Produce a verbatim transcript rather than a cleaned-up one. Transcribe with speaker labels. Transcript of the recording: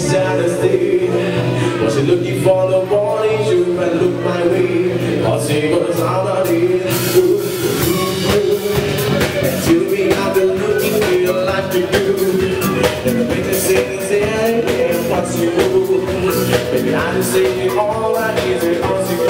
Speaker 1: saddest day. Was she looking for the warning? She might look my way. Or she was out of it. And to me, I've been looking real life to you. And the witness says, yeah, yeah, what's you? Baby, I just say all I is it, what's you?